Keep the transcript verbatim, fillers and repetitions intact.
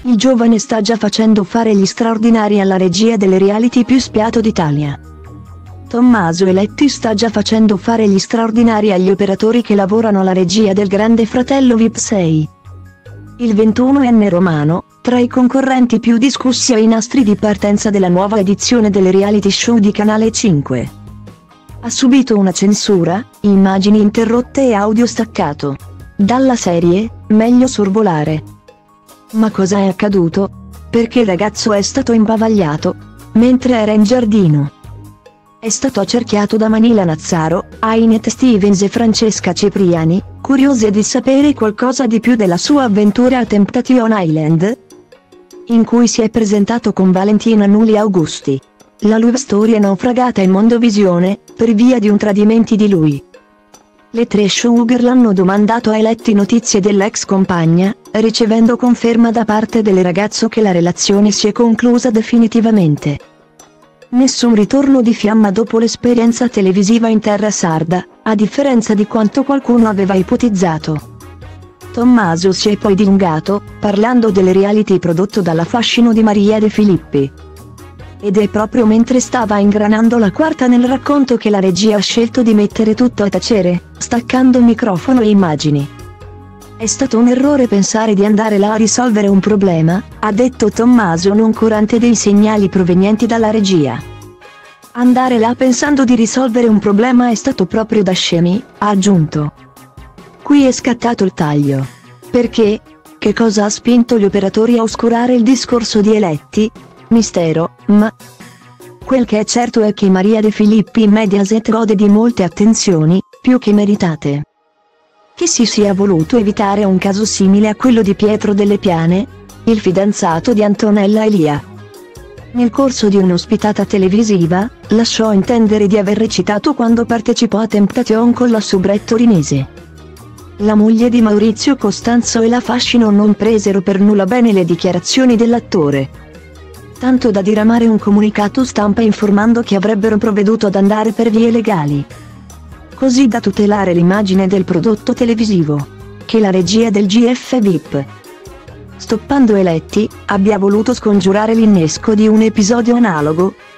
Il giovane sta già facendo fare gli straordinari alla regia delle reality più spiato d'Italia. Tommaso Eletti sta già facendo fare gli straordinari agli operatori che lavorano alla regia del Grande Fratello V I P sei. Il ventunoenne romano, tra i concorrenti più discussi ai nastri di partenza della nuova edizione delle reality show di Canale cinque. Ha subito una censura, immagini interrotte e audio staccato. Dalla serie, meglio sorvolare. Ma cosa è accaduto? Perché il ragazzo è stato imbavagliato mentre era in giardino. È stato accerchiato da Manila Nazzaro, Ainet Stevens e Francesca Cipriani, curiose di sapere qualcosa di più della sua avventura a Temptation Island, in cui si è presentato con Valentina Nuli Augusti. La love story è naufragata in Mondovisione, per via di un tradimento di lui. Le tre showgirl hanno domandato a Eletti notizie dell'ex compagna, ricevendo conferma da parte del ragazzo che la relazione si è conclusa definitivamente. Nessun ritorno di fiamma dopo l'esperienza televisiva in terra sarda, a differenza di quanto qualcuno aveva ipotizzato. Tommaso si è poi dilungato, parlando delle reality prodotto dalla Fascino di Maria De Filippi. Ed è proprio mentre stava ingranando la quarta nel racconto che la regia ha scelto di mettere tutto a tacere, staccando microfono e immagini. È stato un errore pensare di andare là a risolvere un problema, ha detto Tommaso noncurante dei segnali provenienti dalla regia. Andare là pensando di risolvere un problema è stato proprio da scemi, ha aggiunto. Qui è scattato il taglio. Perché? Che cosa ha spinto gli operatori a oscurare il discorso di Eletti? Mistero, ma quel che è certo è che Maria De Filippi in Mediaset gode di molte attenzioni, più che meritate. Che si sia voluto evitare un caso simile a quello di Pietro Delle Piane, il fidanzato di Antonella Elia. Nel corso di un'ospitata televisiva, lasciò intendere di aver recitato quando partecipò a Temptation con la soubrette torinese. La moglie di Maurizio Costanzo e la Fascino non presero per nulla bene le dichiarazioni dell'attore. Tanto da diramare un comunicato stampa informando che avrebbero provveduto ad andare per vie legali. Così da tutelare l'immagine del prodotto televisivo. Che la regia del G F V I P, stoppando Eletti, abbia voluto scongiurare l'innesco di un episodio analogo,